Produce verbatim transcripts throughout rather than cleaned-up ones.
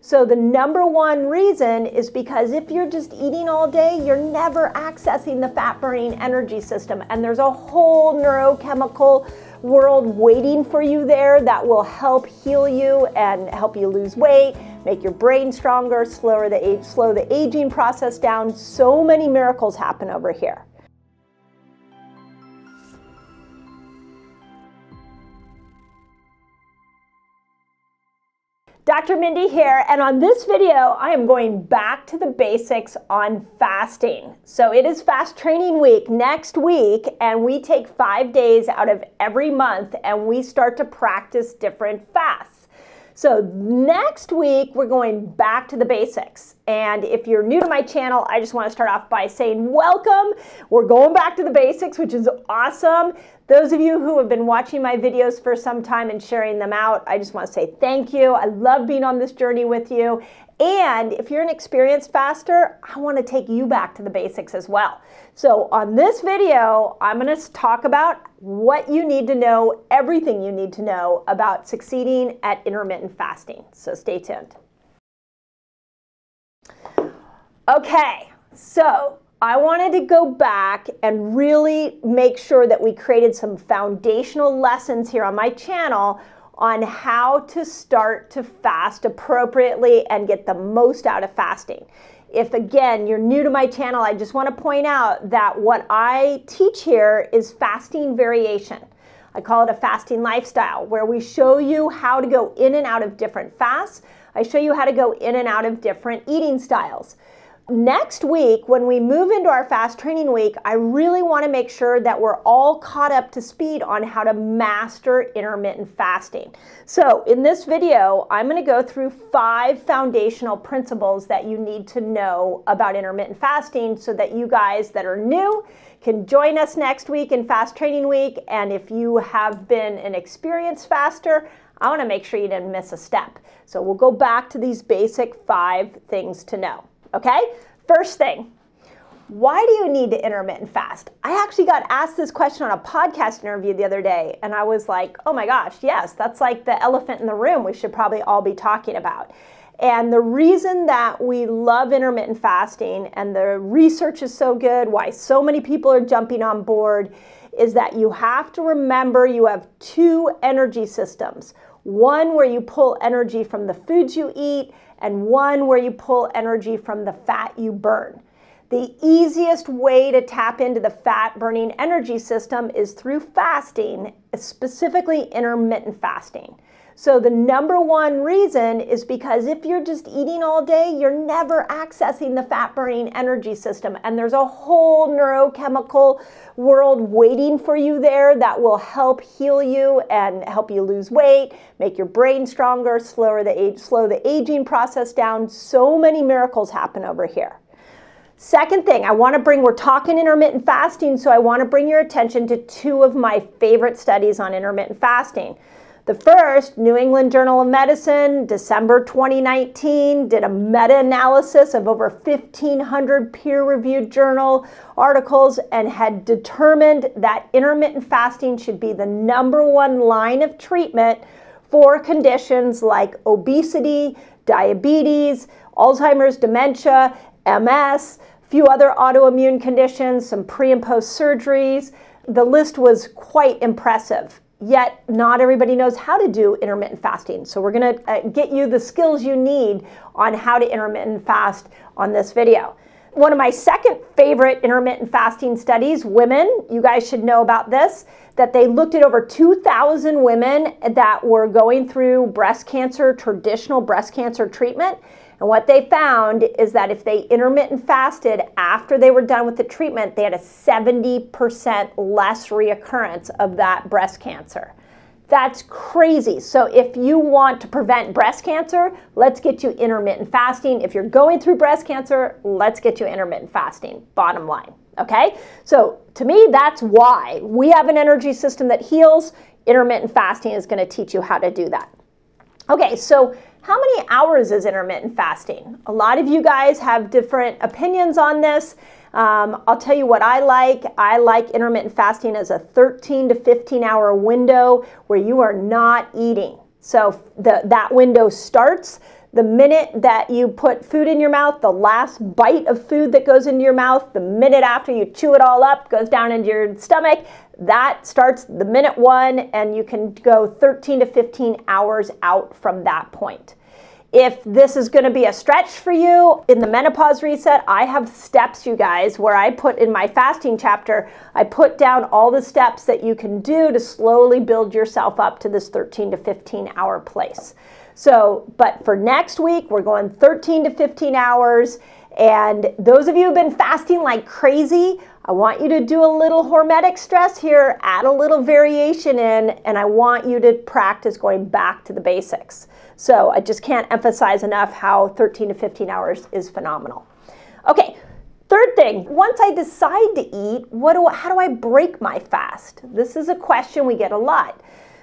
So the number one reason is because if you're just eating all day, you're never accessing the fat-burning energy system. And there's a whole neurochemical world waiting for you there that will help heal you and help you lose weight, make your brain stronger, slow the age, slow the aging process down. So many miracles happen over here. Doctor Mindy here, and on this video, I am going back to the basics on fasting. So it is fast training week next week, and we take five days out of every month, and we start to practice different fasts. So next week, we're going back to the basics. And if you're new to my channel, I just want to start off by saying welcome. We're going back to the basics, which is awesome. Those of you who have been watching my videos for some time and sharing them out, I just want to say thank you. I love being on this journey with you. And if you're an experienced faster, I want to take you back to the basics as well. So on this video, I'm going to talk about what you need to know, everything you need to know about succeeding at intermittent fasting. So stay tuned. Okay, so I wanted to go back and really make sure that we created some foundational lessons here on my channel on how to start to fast appropriately and get the most out of fasting. If, again, you're new to my channel, I just want to point out that what I teach here is fasting variation. I call it a fasting lifestyle, where we show you how to go in and out of different fasts. I show you how to go in and out of different eating styles. Next week, when we move into our fast training week, I really want to make sure that we're all caught up to speed on how to master intermittent fasting. So in this video, I'm going to go through five foundational principles that you need to know about intermittent fasting so that you guys that are new can join us next week in fast training week. And if you have been an experienced faster, I want to make sure you didn't miss a step. So we'll go back to these basic five things to know. Okay, first thing, why do you need to intermittent fast? I actually got asked this question on a podcast interview the other day, and I was like, oh my gosh, yes, that's like the elephant in the room we should probably all be talking about. And the reason that we love intermittent fasting and the research is so good, why so many people are jumping on board, is that you have to remember you have two energy systems. One where you pull energy from the foods you eat, and one where you pull energy from the fat you burn. The easiest way to tap into the fat-burning energy system is through fasting, specifically intermittent fasting. So the number one reason is because if you're just eating all day, you're never accessing the fat-burning energy system. And there's a whole neurochemical world waiting for you there that will help heal you and help you lose weight, make your brain stronger, slow the age, slow the aging process down. So many miracles happen over here. Second thing, I want to bring, we're talking intermittent fasting, so I want to bring your attention to two of my favorite studies on intermittent fasting. The first, New England Journal of Medicine, December twenty nineteen, did a meta-analysis of over fifteen hundred peer-reviewed journal articles and had determined that intermittent fasting should be the number one line of treatment for conditions like obesity, diabetes, Alzheimer's, dementia, M S, a few other autoimmune conditions, some pre and post surgeries. The list was quite impressive. Yet not everybody knows how to do intermittent fasting. So we're going to uh, get you the skills you need on how to intermittent fast on this video. One of my second favorite intermittent fasting studies, women, you guys should know about this, that they looked at over two thousand women that were going through breast cancer, traditional breast cancer treatment. And what they found is that if they intermittent fasted after they were done with the treatment, they had a seventy percent less reoccurrence of that breast cancer. That's crazy. So if you want to prevent breast cancer, let's get you intermittent fasting. If you're going through breast cancer, let's get you intermittent fasting, bottom line. Okay? So to me, that's why we have an energy system that heals. Intermittent fasting is going to teach you how to do that. Okay, so how many hours is intermittent fasting? A lot of you guys have different opinions on this. Um, I'll tell you what I like. I like intermittent fasting as a thirteen to fifteen hour window where you are not eating. So the, that window starts The minute that you put food in your mouth, the last bite of food that goes into your mouth, the minute after you chew it all up, goes down into your stomach, that starts the minute one, and you can go thirteen to fifteen hours out from that point. If this is going to be a stretch for you, in the menopause reset, I have steps, you guys, where I put in my fasting chapter, I put down all the steps that you can do to slowly build yourself up to this thirteen to fifteen hour place. So, but for next week, we're going thirteen to fifteen hours. And those of you who've been fasting like crazy, I want you to do a little hormetic stress here, add a little variation in, and I want you to practice going back to the basics. So I just can't emphasize enough how thirteen to fifteen hours is phenomenal. Okay, third thing, once I decide to eat, what do, how do I break my fast? This is a question we get a lot.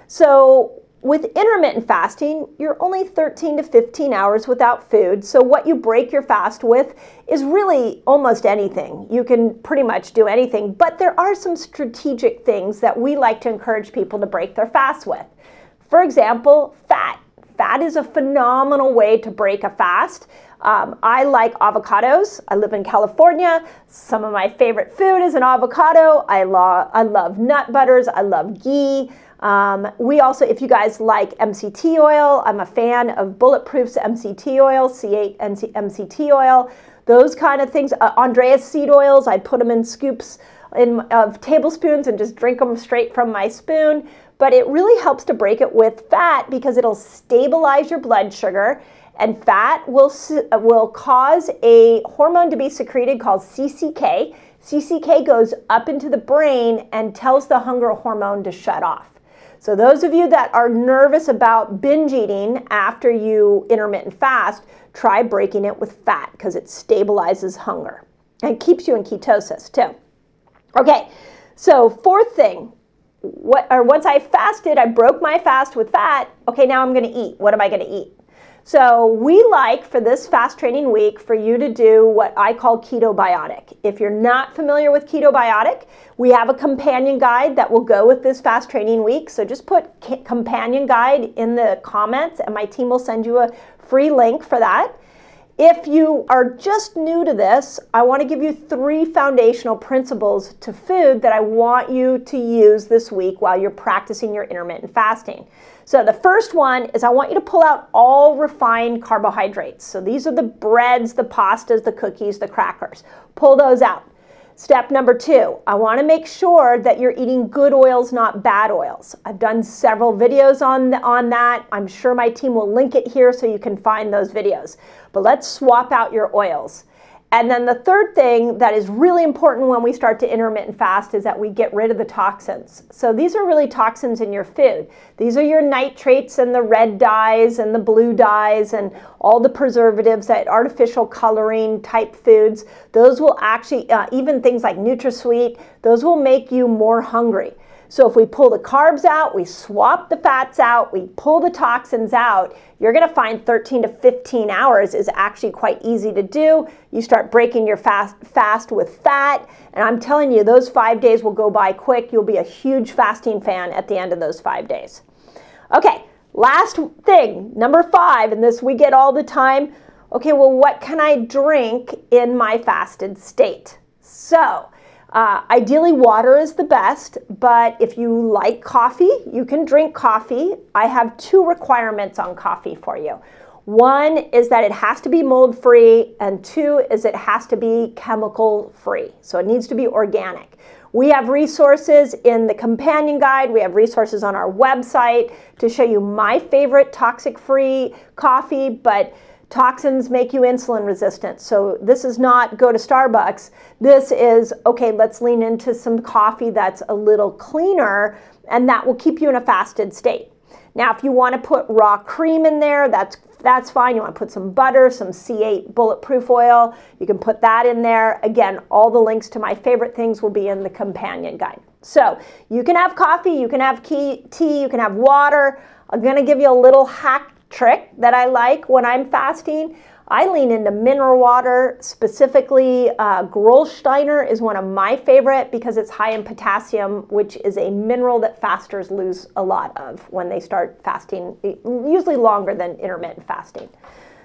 So with intermittent fasting, you're only thirteen to fifteen hours without food. So what you break your fast with is really almost anything. You can pretty much do anything, but there are some strategic things that we like to encourage people to break their fast with. For example, fat. Fat is a phenomenal way to break a fast. Um, I like avocados. I live in California. Some of my favorite food is an avocado. I, lo I love nut butters. I love ghee. Um, we also, if you guys like M C T oil, I'm a fan of Bulletproof's M C T oil, C eight M C T oil, those kind of things. Uh, Andreas seed oils, I put them in scoops in, of tablespoons and just drink them straight from my spoon. But it really helps to break it with fat because it'll stabilize your blood sugar, and fat will, will cause a hormone to be secreted called C C K. C C K goes up into the brain and tells the hunger hormone to shut off. So those of you that are nervous about binge eating after you intermittent fast, try breaking it with fat because it stabilizes hunger and keeps you in ketosis too. Okay, so fourth thing, what, or once I fasted, I broke my fast with fat. Okay, now I'm going to eat. What am I going to eat? So we like for this fast training week for you to do what I call Ketobiotic. If you're not familiar with Ketobiotic, we have a companion guide that will go with this fast training week. So just put companion guide in the comments and my team will send you a free link for that. If you are just new to this, I want to give you three foundational principles to food that I want you to use this week while you're practicing your intermittent fasting. So the first one is I want you to pull out all refined carbohydrates. So these are the breads, the pastas, the cookies, the crackers. Pull those out. Step number two, I want to make sure that you're eating good oils, not bad oils. I've done several videos on, the, on that. I'm sure my team will link it here so you can find those videos. But let's swap out your oils. And then the third thing that is really important when we start to intermittent fast is that we get rid of the toxins. So these are really toxins in your food. These are your nitrates and the red dyes and the blue dyes and all the preservatives, that artificial coloring type foods. Those will actually, uh, even things like NutraSweet, those will make you more hungry. So if we pull the carbs out, we swap the fats out, we pull the toxins out, you're going to find thirteen to fifteen hours is actually quite easy to do. You start breaking your fast, fast with fat, and I'm telling you, those five days will go by quick. You'll be a huge fasting fan at the end of those five days. Okay, last thing, number five, and this we get all the time. Okay, well, what can I drink in my fasted state? So, Uh, ideally, water is the best, but if you like coffee, you can drink coffee. I have two requirements on coffee for you. One is that it has to be mold-free, and two is it has to be chemical-free. So it needs to be organic. We have resources in the companion guide. We have resources on our website to show you my favorite toxic-free coffee, but toxins make you insulin resistant. So this is not go to Starbucks. This is, okay, let's lean into some coffee that's a little cleaner, and that will keep you in a fasted state. Now, if you want to put raw cream in there, that's that's fine. You want to put some butter, some C eight bulletproof oil, you can put that in there. Again, all the links to my favorite things will be in the companion guide. So you can have coffee, you can have tea, you can have water. I'm going to give you a little hack trick that I like when I'm fasting. I lean into mineral water, specifically uh, Gerolsteiner is one of my favorite because it's high in potassium, which is a mineral that fasters lose a lot of when they start fasting, usually longer than intermittent fasting.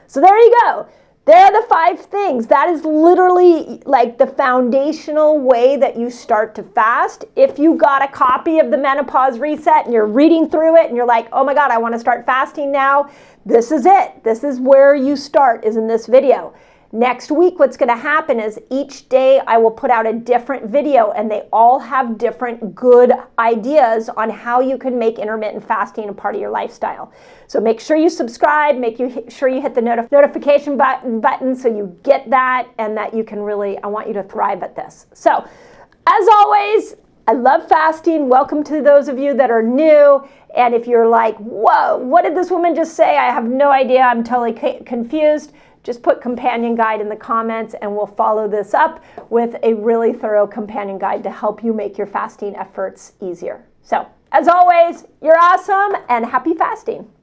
So there you go. There are the five things. That is literally like the foundational way that you start to fast. If you got a copy of the Menopause Reset and you're reading through it and you're like, oh my God, I want to start fasting now, this is it. This is where you start, is in this video. Next week, what's going to happen is each day I will put out a different video, and they all have different good ideas on how you can make intermittent fasting a part of your lifestyle. So make sure you subscribe, make you sure you hit the notif- notification button, button so you get that, and that you can really, I want you to thrive at this. So as always, I love fasting. Welcome to those of you that are new. And if you're like, whoa, what did this woman just say? I have no idea. I'm totally confused. Just put companion guide in the comments and we'll follow this up with a really thorough companion guide to help you make your fasting efforts easier. So, as always, you're awesome and happy fasting.